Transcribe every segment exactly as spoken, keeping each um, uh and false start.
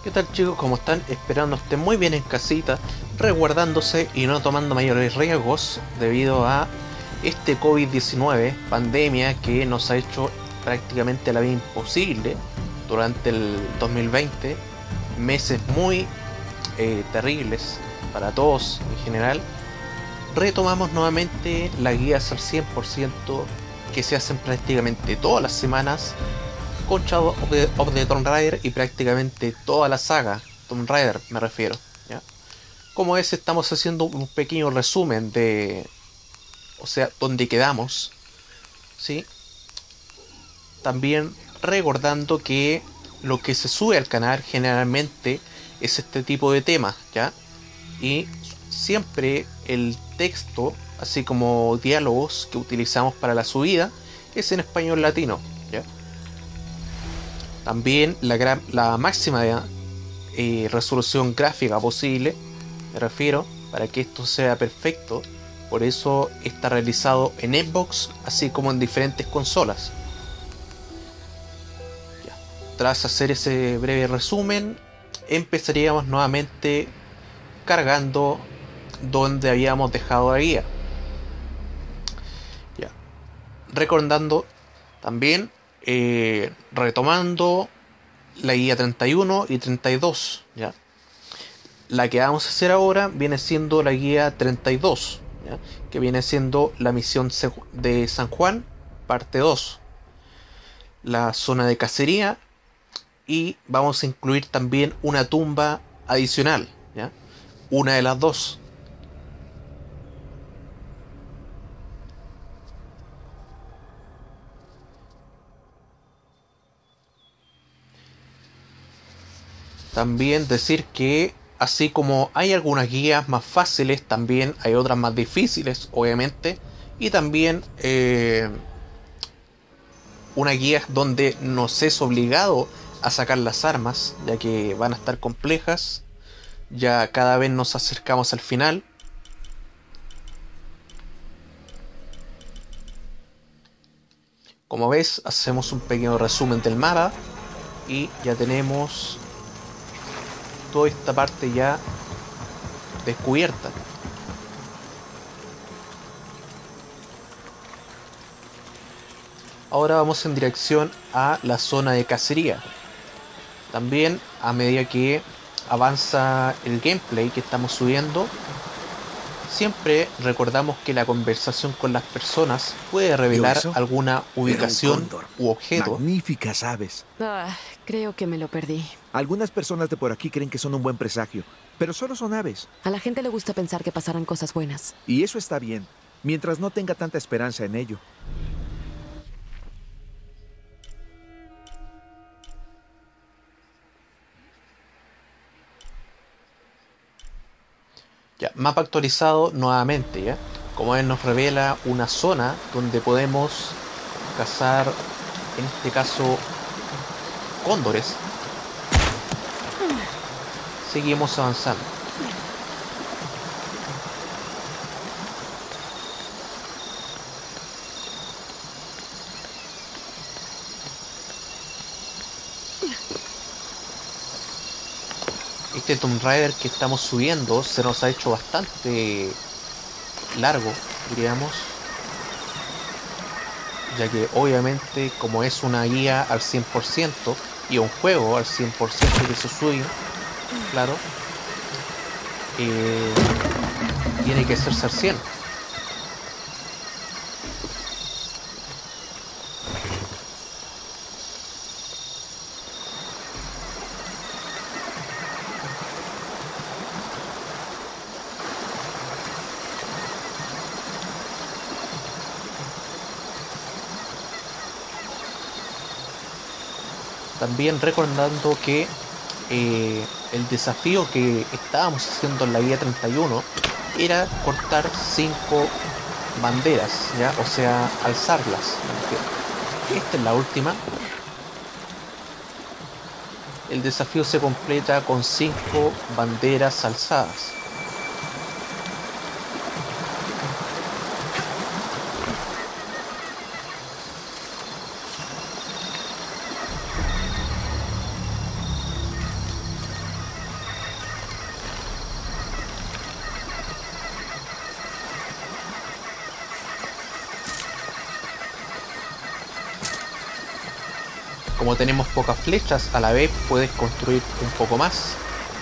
¿Qué tal, chicos? ¿Cómo están? Esperando estén muy bien en casita, resguardándose y no tomando mayores riesgos debido a este COVID diecinueve, pandemia que nos ha hecho prácticamente la vida imposible durante el dos mil veinte, meses muy eh, terribles para todos en general. Retomamos nuevamente las guías al cien por ciento que se hacen prácticamente todas las semanas con Shadow of the, of the Tomb Raider y prácticamente toda la saga Tomb Raider, me refiero, ¿ya? Como es, estamos haciendo un pequeño resumen de, o sea, donde quedamos, ¿sí? También recordando que lo que se sube al canal generalmente es este tipo de temas, ¿ya? Y siempre el texto, así como diálogos que utilizamos para la subida, es en español latino, ¿ya? También la, gra la máxima eh, resolución gráfica posible, me refiero, para que esto sea perfecto. Por eso está realizado en Xbox, así como en diferentes consolas. Ya. Tras hacer ese breve resumen, empezaríamos nuevamente cargando donde habíamos dejado la guía. Ya. Recordando también, eh, retomando la guía treinta y uno y treinta y dos, ¿ya? La que vamos a hacer ahora viene siendo la guía treinta y dos, ¿ya? Que viene siendo la misión de San Juan, parte dos, la zona de cacería, y vamos a incluir también una tumba adicional, ¿ya? Una de las dos. También decir que así como hay algunas guías más fáciles, también hay otras más difíciles, obviamente. Y también eh, una guía donde nos es obligado a sacar las armas, ya que van a estar complejas. Ya cada vez nos acercamos al final. Como ves, hacemos un pequeño resumen del mapa y ya tenemos toda esta parte ya descubierta. Ahora vamos en dirección a la zona de cacería. También a medida que avanza el gameplay que estamos subiendo, siempre recordamos que la conversación con las personas puede revelar alguna ubicación u objeto. Magníficas aves. Ah, creo que me lo perdí. Algunas personas de por aquí creen que son un buen presagio, pero solo son aves. A la gente le gusta pensar que pasarán cosas buenas. Y eso está bien, mientras no tenga tanta esperanza en ello. Ya, mapa actualizado nuevamente, ¿ya? Como él nos revela una zona donde podemos cazar, en este caso, cóndores. Seguimos avanzando. Este Tomb Raider que estamos subiendo se nos ha hecho bastante largo, diríamos, ya que obviamente como es una guía al cien por ciento y un juego al cien por ciento que se sube, claro, eh, tiene que hacerse al cien. También recordando que eh, el desafío que estábamos haciendo en la guía treinta y uno era cortar cinco banderas, ¿ya? O sea, alzarlas. Esta es la última. El desafío se completa con cinco banderas alzadas. Como tenemos pocas flechas, a la vez puedes construir un poco más.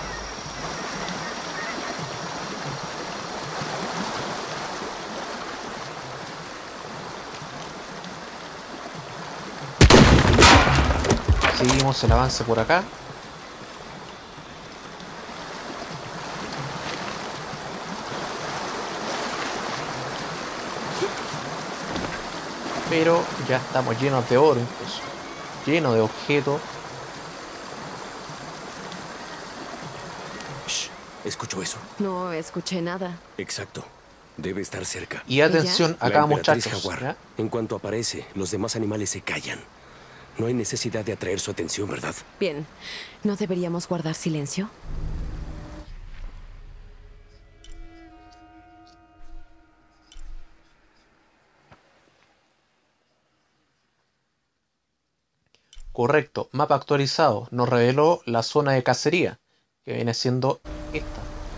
Seguimos el avance por acá. Pero ya estamos llenos de oro incluso. Lleno de objetos. Shh, escucho eso. No escuché nada. Exacto. Debe estar cerca. Y atención La acá, emperatriz muchachos. jaguar. ¿Ya? En cuanto aparece, los demás animales se callan. No hay necesidad de atraer su atención, ¿verdad? Bien. ¿No deberíamos guardar silencio? Correcto, mapa actualizado. Nos reveló la zona de cacería, que viene siendo esta.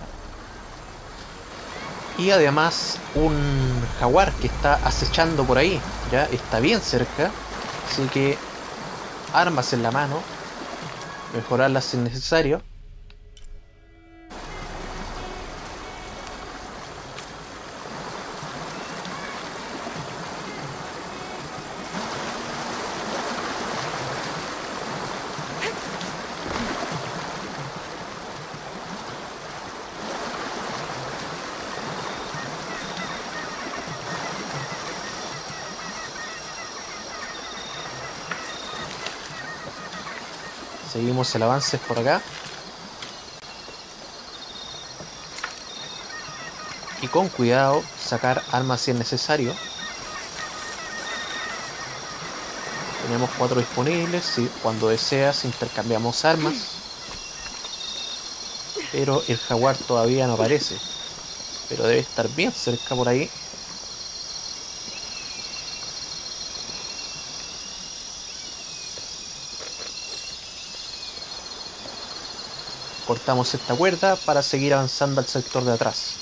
Y además un jaguar que está acechando por ahí. Ya está bien cerca. Así que armas en la mano. Mejorarlas si es necesario. Seguimos el avance por acá. Y con cuidado sacar armas si es necesario. Tenemos cuatro disponibles. Y cuando deseas intercambiamos armas. Pero el jaguar todavía no aparece. Pero debe estar bien cerca por ahí. Cortamos esta cuerda para seguir avanzando al sector de atrás.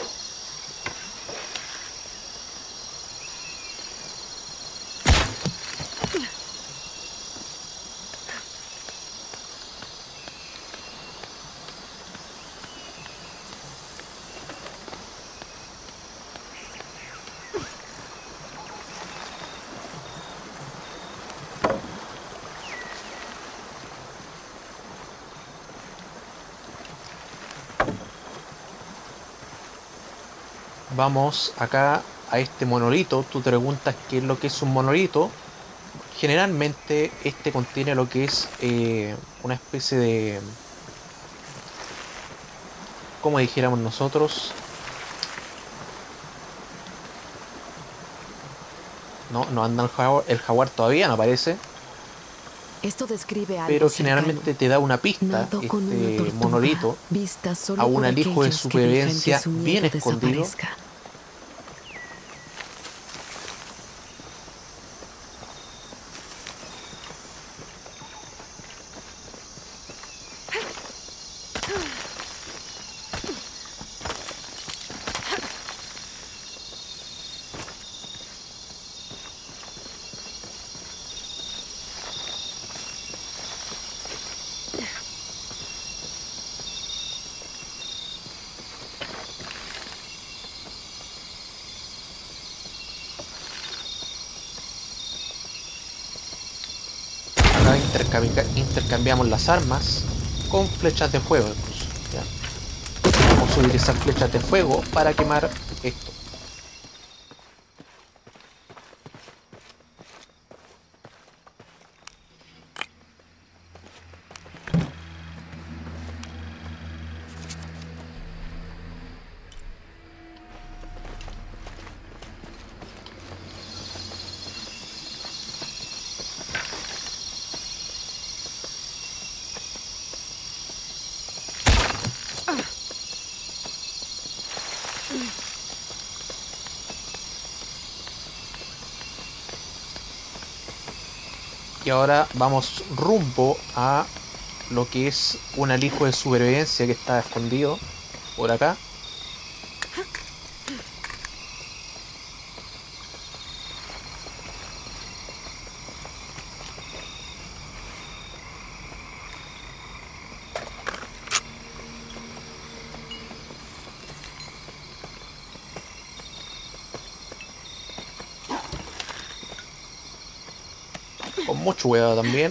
Vamos acá a este monolito. Tú te preguntas qué es lo que es un monolito. Generalmente este contiene lo que es eh, una especie de, como dijéramos nosotros, no, no anda el jaguar, el jaguar todavía no aparece. Esto describe algo Pero cercano. generalmente te da una pista, Nado con una este tortuga, monolito, vista solo a un por alijo de aquellos que supervivencia dejan que su bien nieto escondido. desaparezca. Acá intercambi- intercambiamos las armas con flechas de fuego incluso, ¿ya? Vamos a utilizar flechas de fuego para quemar esto. Y ahora vamos rumbo a lo que es un alijo de supervivencia que está escondido por acá. Con mucho cuidado también.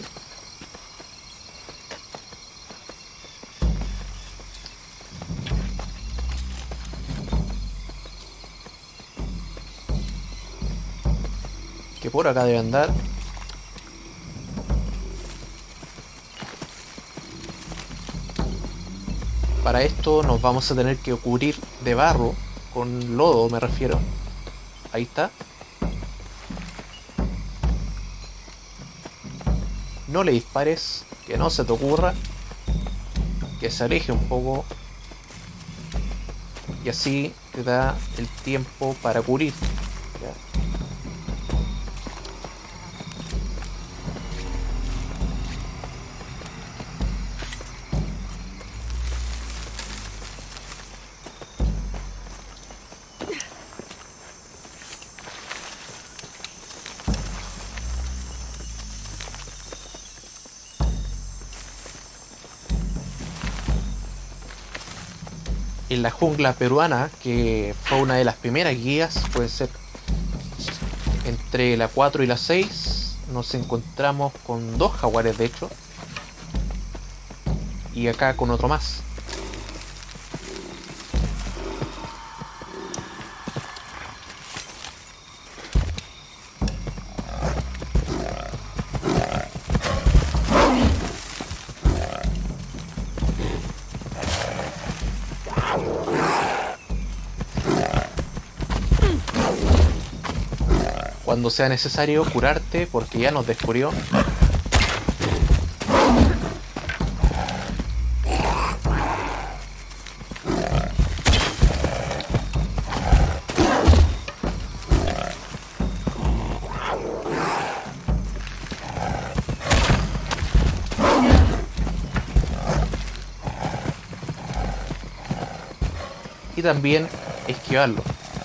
Que por acá debe andar. Para esto nos vamos a tener que cubrir de barro, con lodo me refiero. Ahí está. No le dispares, que no se te ocurra. Que se aleje un poco. Y así te da el tiempo para cubrir. ¿Ya? En la jungla peruana, que fue una de las primeras guías, puede ser entre la cuatro y la seis, nos encontramos con dos jaguares de hecho, y acá con otro más. Cuando sea necesario curarte, porque ya nos descubrió. Y también esquivarlo.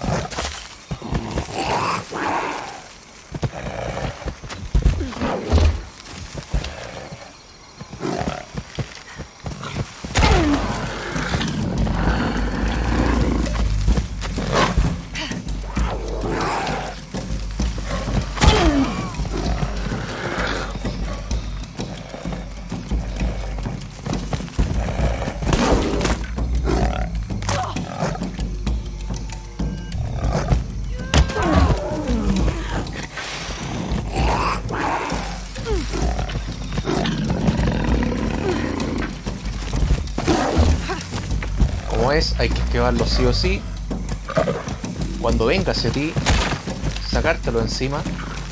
Es, hay que esquivarlo sí o sí. Cuando venga hacia ti, sacártelo encima.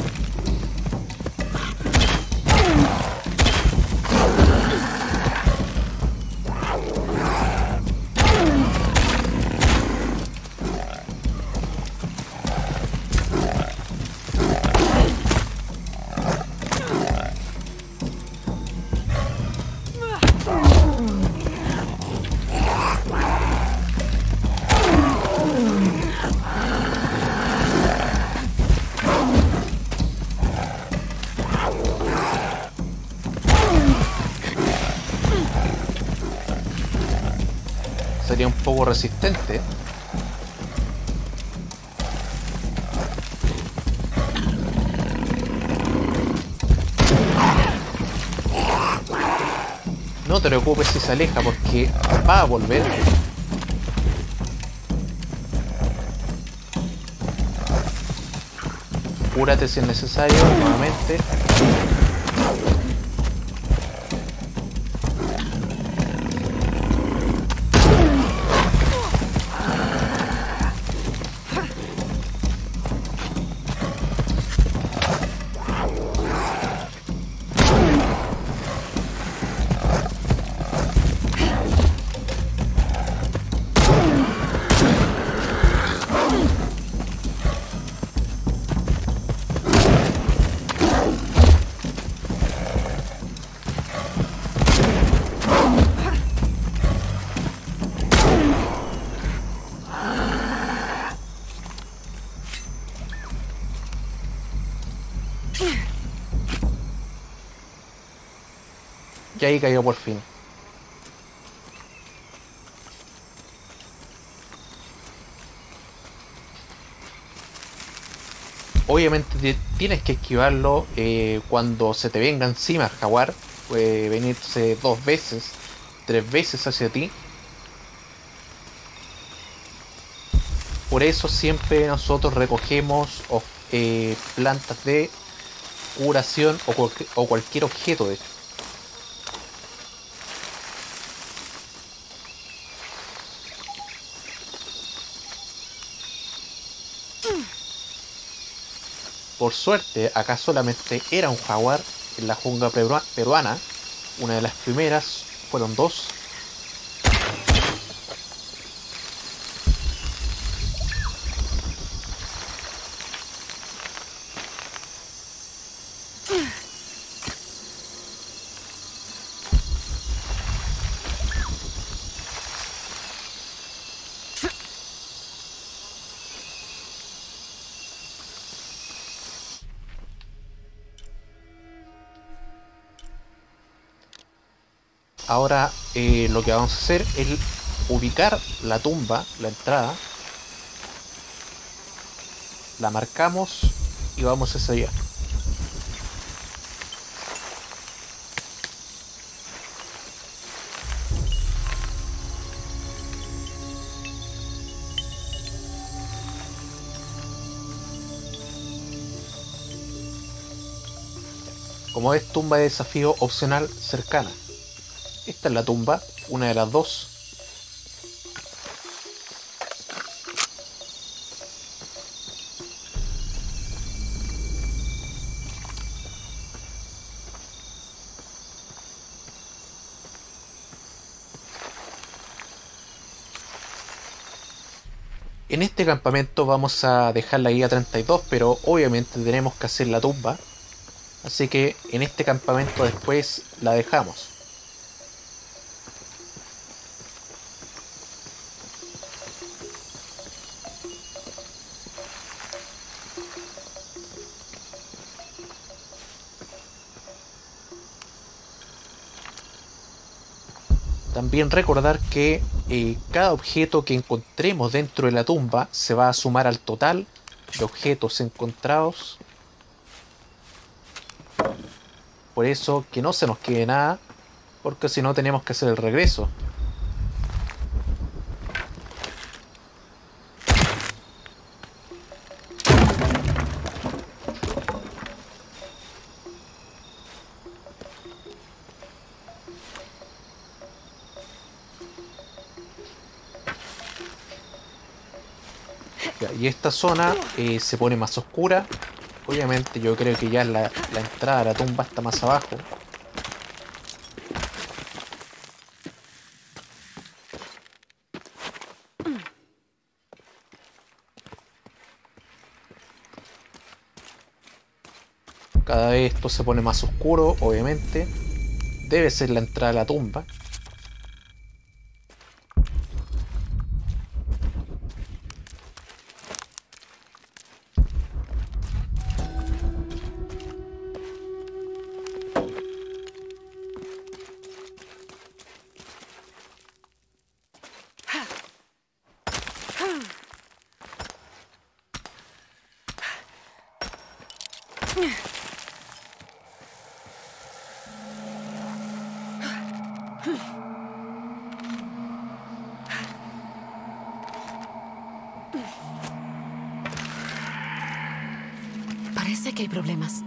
Sería un poco resistente. No te preocupes si se aleja, porque va a volver. Cúrate si es necesario, nuevamente. Y ahí cayó por fin. obviamente tienes que esquivarlo eh, cuando se te venga encima el jaguar. Puede venirse dos veces, tres veces hacia ti. Por eso siempre nosotros recogemos eh, plantas de curación o, cual, o cualquier objeto, de hecho. Por suerte, acá solamente era un jaguar en la jungla peruana. Una de las primeras, fueron dos. Ahora eh, lo que vamos a hacer es ubicar la tumba, la entrada. La marcamos y vamos hacia allá. Como es tumba de desafío opcional cercana. Esta es la tumba, una de las dos. En este campamento vamos a dejar la guía treinta y dos, pero obviamente tenemos que hacer la tumba. Así que en este campamento después la dejamos. También recordar que eh, cada objeto que encontremos dentro de la tumba se va a sumar al total de objetos encontrados. Por eso que no se nos quede nada, porque si no tenemos que hacer el regreso. Ya, y esta zona eh, se pone más oscura. Obviamente yo creo que ya la, la entrada a la tumba está más abajo. Cada vez esto se pone más oscuro, obviamente. Debe ser la entrada a la tumba. Parece que hay problemas.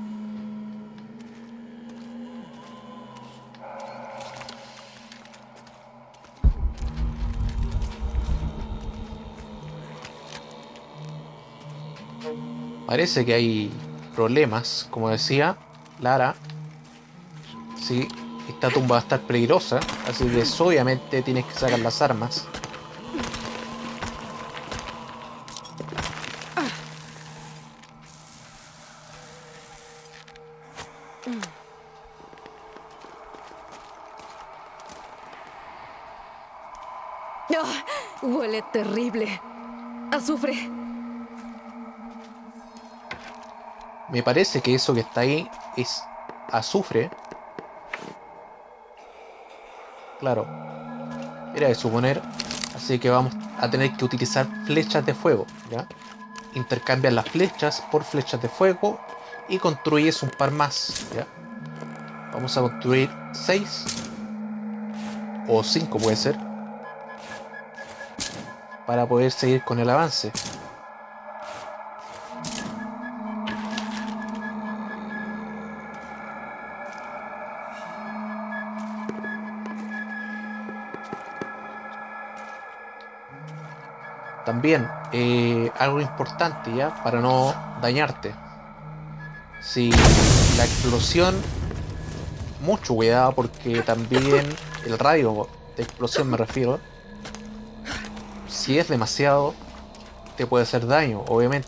Parece que hay problemas, como decía Lara. Sí, esta tumba va a estar peligrosa, así que obviamente tienes que sacar las armas. Oh, huele terrible. Azufre. Me parece que eso que está ahí es azufre. Claro, era de suponer. Así que vamos a tener que utilizar flechas de fuego, ¿ya? intercambias las flechas por flechas de fuego y construyes un par más, ¿ya? Vamos a construir seis o cinco puede ser, para poder seguir con el avance. También eh, algo importante, ya, para no dañarte. Si la explosión, mucho cuidado, porque también el radio de explosión, me refiero, si es demasiado, te puede hacer daño, obviamente.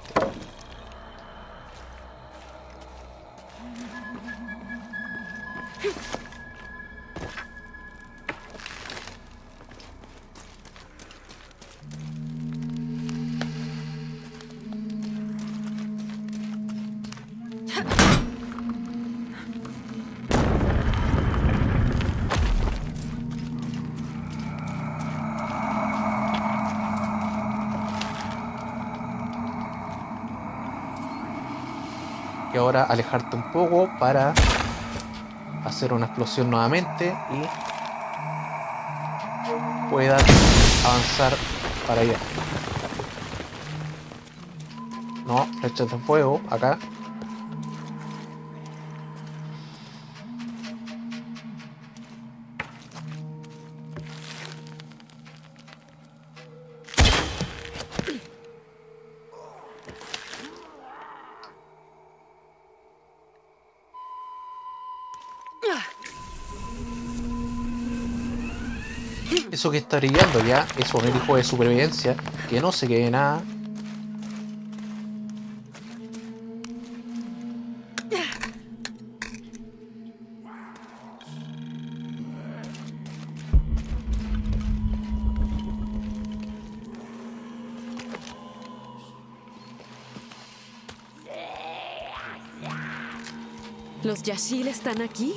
Y ahora alejarte un poco para hacer una explosión nuevamente y puedas avanzar para allá. No, flechas de fuego acá. Eso que está brillando ya es un hijo de supervivencia, que no se quede nada. ¿Los Yashil están aquí?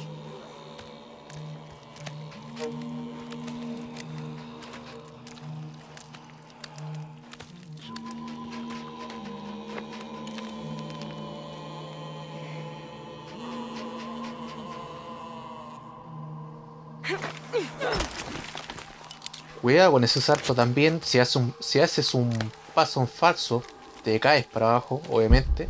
Cuidado con ese salto también. Si haces un, si haces un paso en falso, te caes para abajo, obviamente.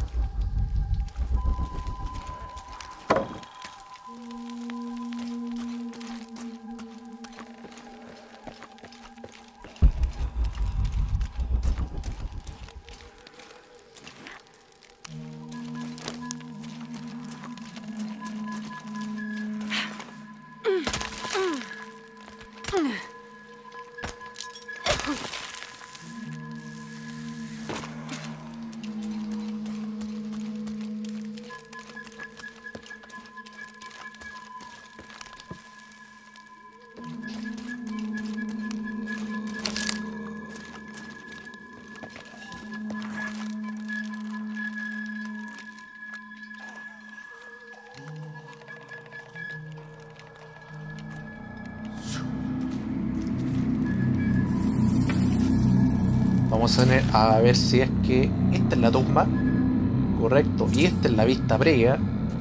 Vamos a, tener, a ver si es que esta es la tumba, correcto, y esta es la vista previa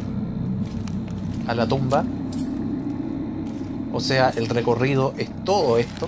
a la tumba. O sea, el recorrido es todo esto.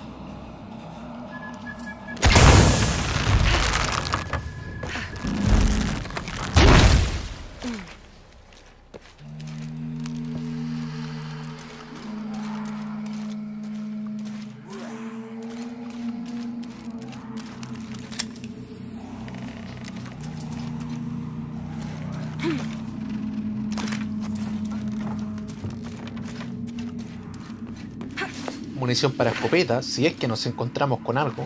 Munición para escopeta, si es que nos encontramos con algo.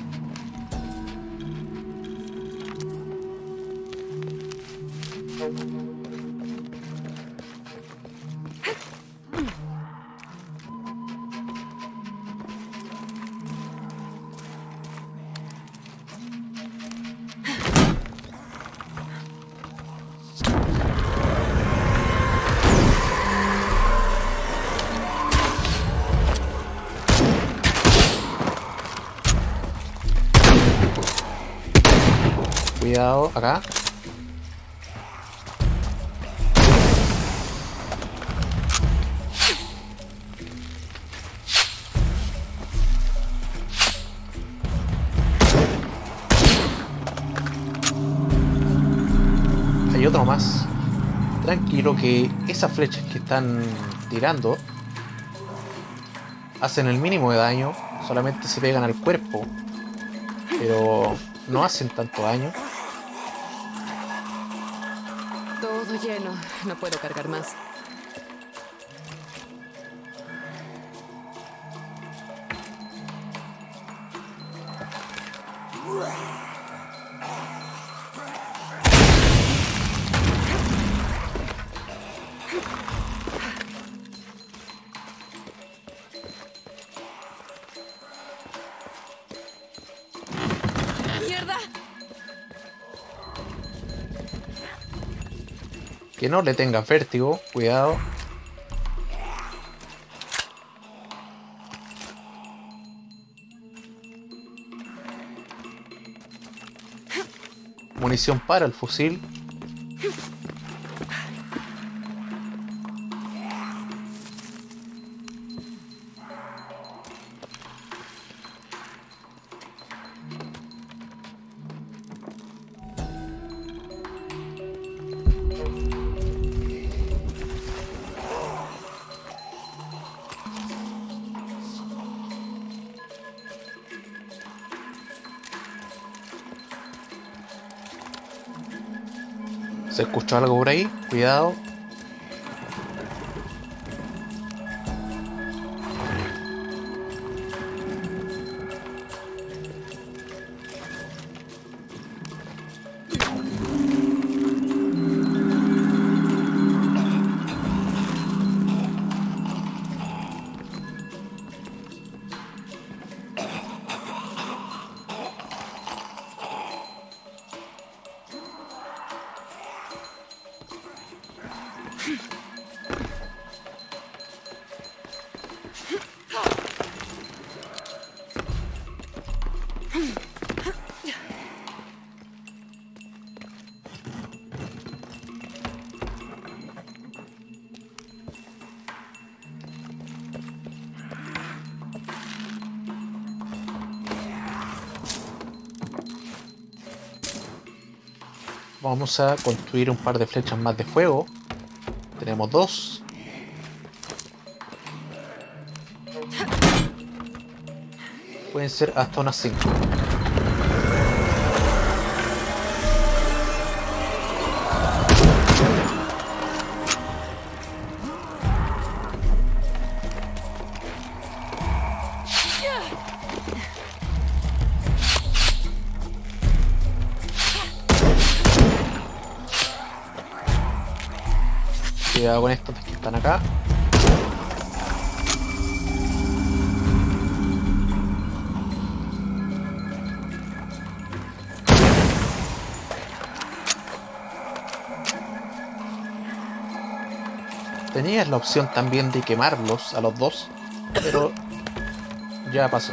Cuidado, acá. Hay otro más. Tranquilo que esas flechas que están tirando hacen el mínimo de daño, solamente se pegan al cuerpo, pero no hacen tanto daño. Todo lleno. No puedo cargar más. ¡Mierda! Que no le tengas vértigo, cuidado. Munición para el fusil. ¿Se escuchó algo por ahí? Cuidado. Vamos a construir un par de flechas más de fuego. Tenemos dos. Pueden ser hasta unas cinco. Cuidado con estos que están acá. Tenías la opción también de quemarlos a los dos, pero ya pasó.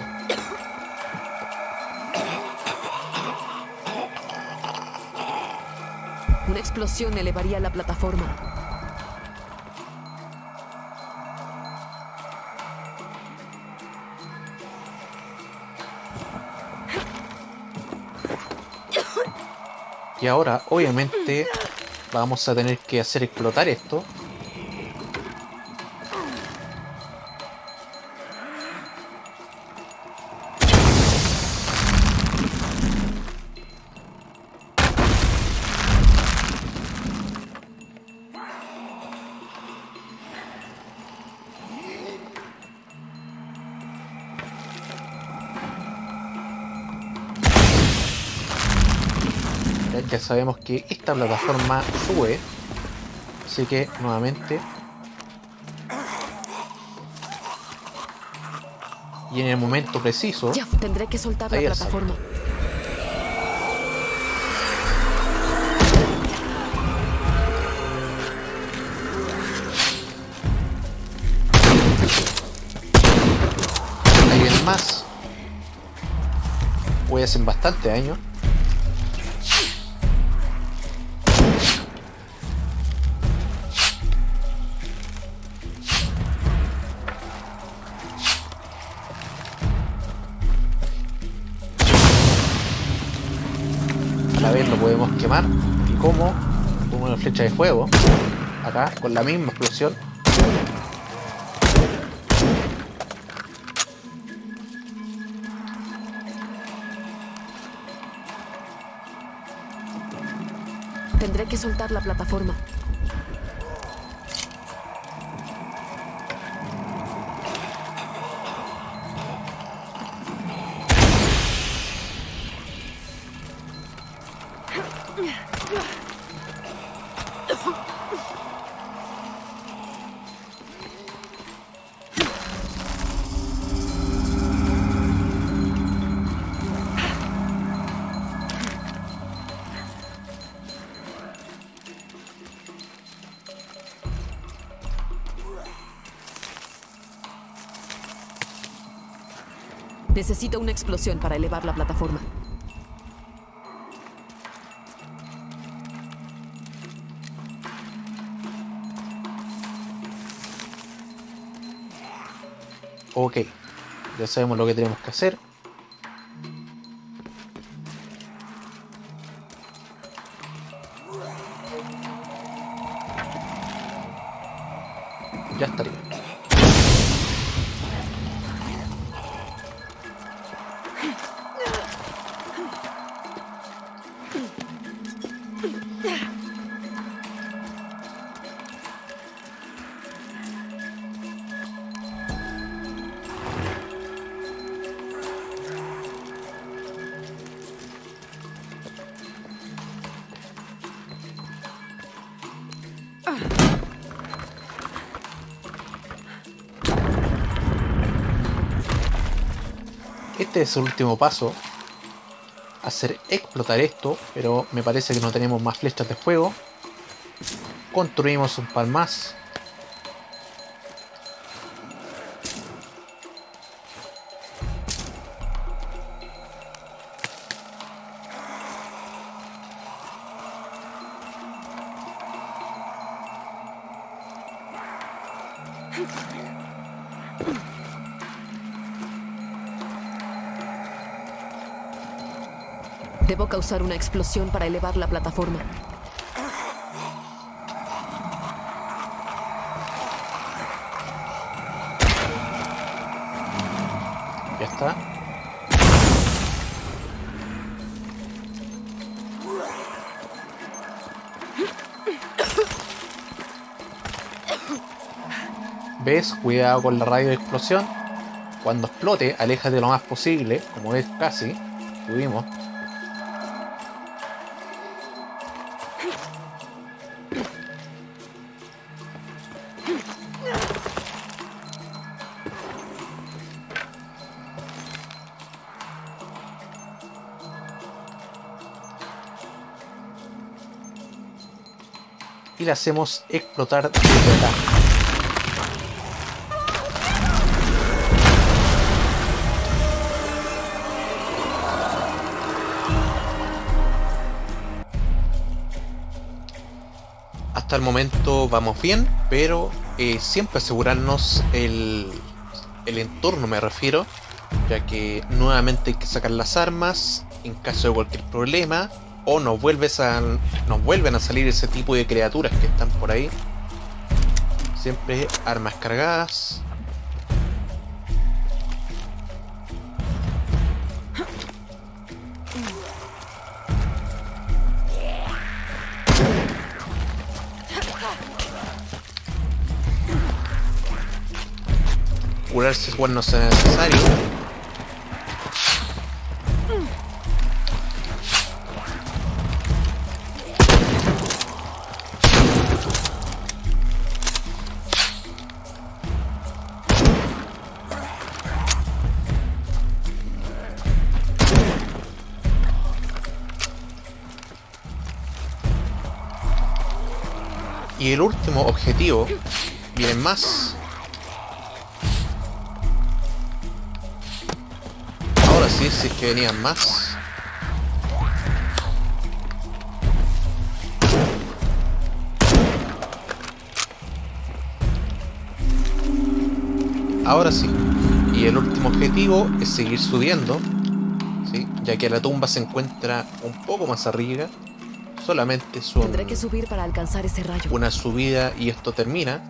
Una explosión elevaría la plataforma. Y ahora, obviamente, vamos a tener que hacer explotar esto. Ya sabemos que esta plataforma sube, así que nuevamente, y en el momento preciso, Ya tendré que soltar la ahí el plataforma. Ahí vienen más. Hoy hacen bastante daño. vez lo podemos quemar. ¿Y cómo? Con una flecha de fuego. Acá, con la misma explosión. Tendré que soltar la plataforma. Necesito una explosión para elevar la plataforma. Ok, ya sabemos lo que tenemos que hacer. Ya estaría. Este es el último paso, hacer explotar esto, pero me parece que no tenemos más flechas de fuego. Construimos un par más. Debo causar una explosión para elevar la plataforma. Ya está. ¿Ves? Cuidado con la radio de explosión. Cuando explote, aléjate lo más posible, como es casi. Tuvimos. Y la hacemos explotar desde acá. Hasta el momento vamos bien, pero eh, siempre asegurarnos el, el entorno, me refiero, ya que nuevamente hay que sacar las armas en caso de cualquier problema. O nos, vuelves a, nos vuelven a salir ese tipo de criaturas que están por ahí. Siempre armas cargadas. Curarse cuando sea necesario. Y el último objetivo, vienen más. Ahora sí, si es que venían más. Ahora sí. Y el último objetivo es seguir subiendo. ¿sí? Ya que la tumba se encuentra un poco más arriba. Solamente son Tendré que subir para alcanzar ese rayo. una subida y esto termina.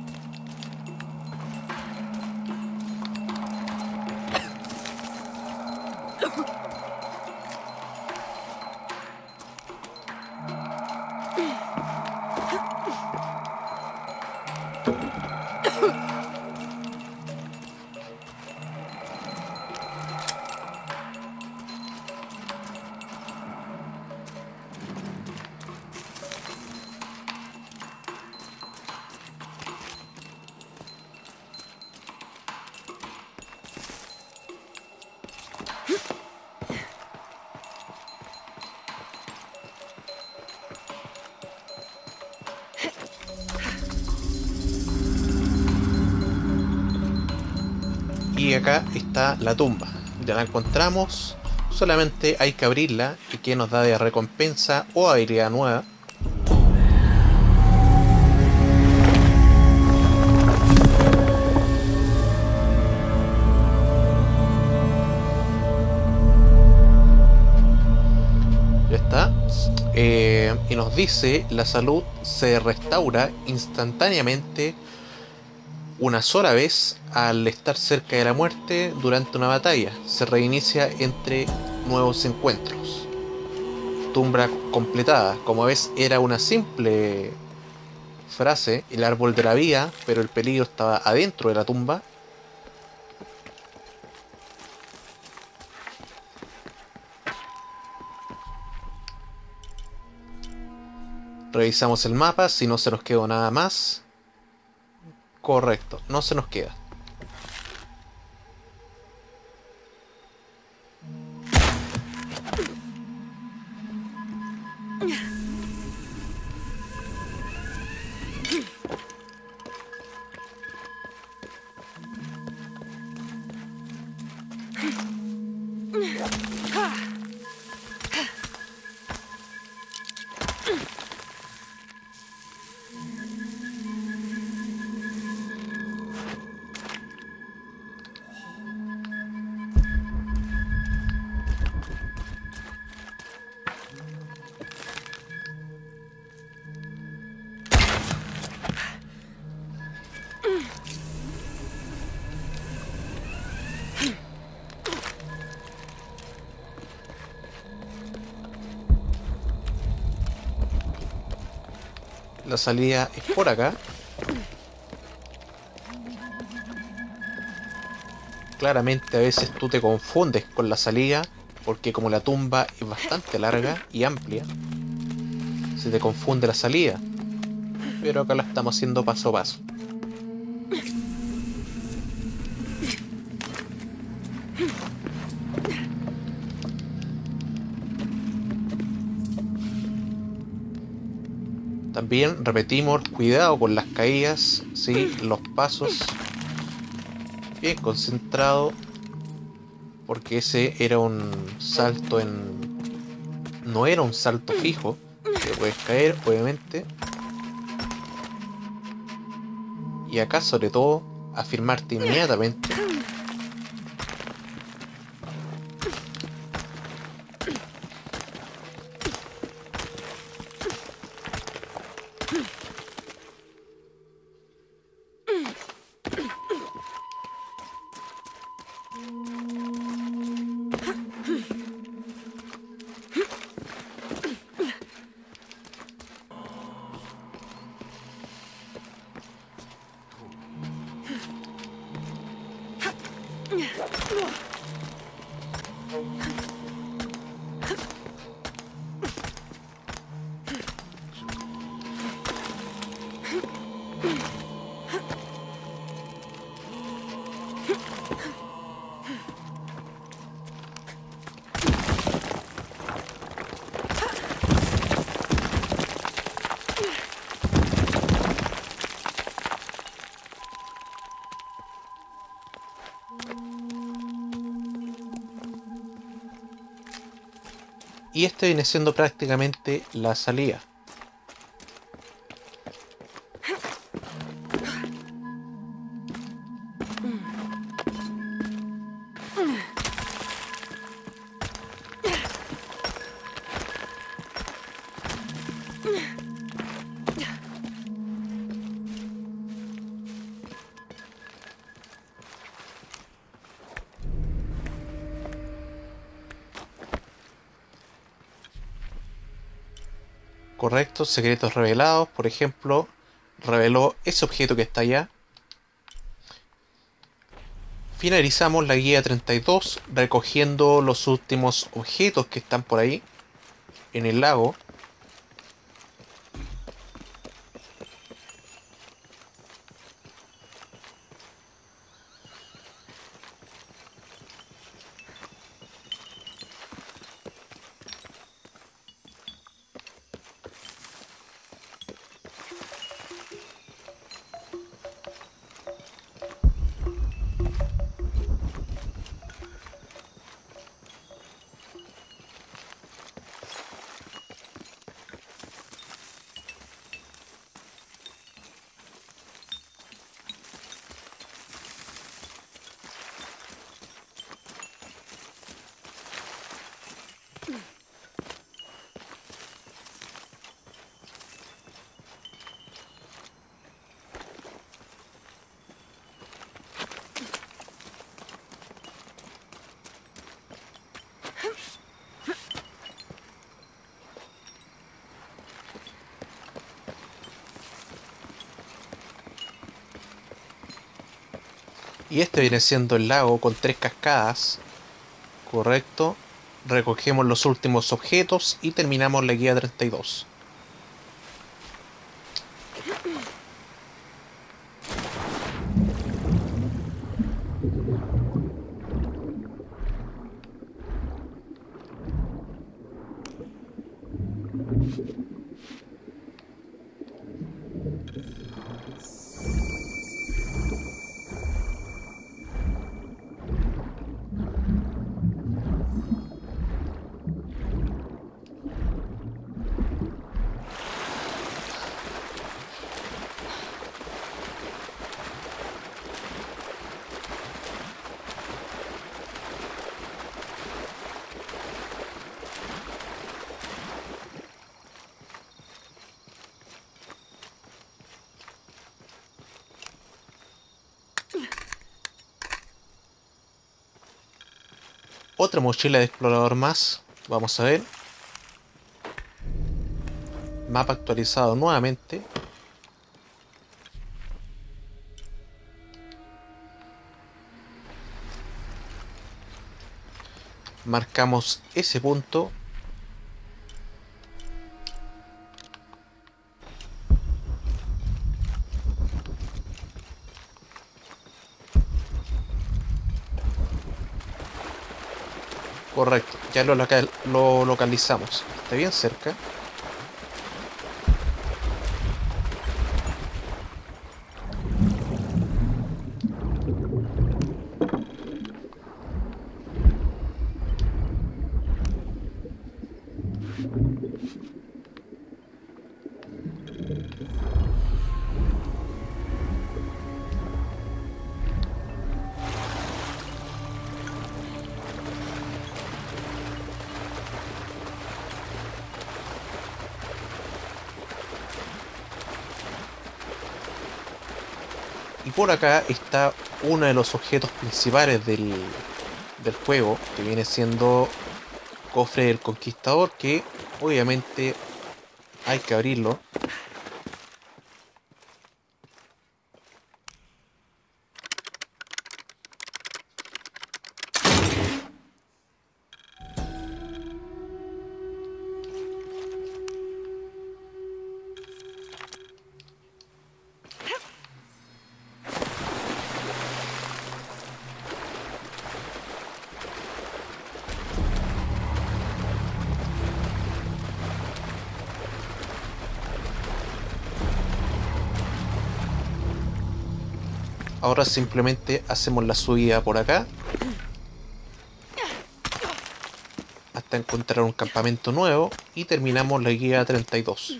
Y acá está la tumba. Ya la encontramos. Solamente hay que abrirla. ¿Y que nos da de recompensa o habilidad nueva? Ya está. Eh, y nos dice: la salud se restaura instantáneamente una sola vez al estar cerca de la muerte durante una batalla. Se reinicia entre nuevos encuentros. Tumba completada. Como ves, era una simple frase, el árbol de la vida, pero el peligro estaba adentro de la tumba. Revisamos el mapa, si no se nos quedó nada más. Correcto, no se nos queda. La salida es por acá. Claramente a veces tú te confundes con la salida, porque como la tumba es bastante larga y amplia, se te confunde la salida. Pero acá la estamos haciendo paso a paso. También repetimos, cuidado con las caídas, ¿sí? Los pasos. Bien concentrado, porque ese era un salto en... no era un salto fijo. Te puedes caer, obviamente. Y acá, sobre todo, afirmarte inmediatamente. Y este viene siendo prácticamente la salida. Correcto, secretos revelados, por ejemplo, reveló ese objeto que está allá. Finalizamos la guía treinta y dos recogiendo los últimos objetos que están por ahí, en el lago. Y este viene siendo el lago con tres cascadas. Correcto. Recogemos los últimos objetos y terminamos la guía treinta y dos. Otra mochila de explorador más. Vamos a ver. Mapa actualizado nuevamente. Marcamos ese punto. Correcto, ya lo, local, lo localizamos. Está bien cerca. Y por acá está uno de los objetos principales del, del juego, que viene siendo cofre del conquistador, que obviamente hay que abrirlo. Ahora simplemente hacemos la subida por acá hasta encontrar un campamento nuevo y terminamos la guía treinta y dos.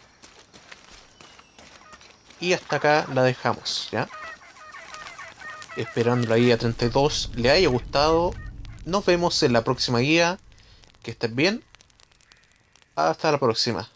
Y hasta acá la dejamos, ¿ya? esperando la guía treinta y dos le haya gustado. Nos vemos en la próxima guía. Que estén bien. Hasta la próxima.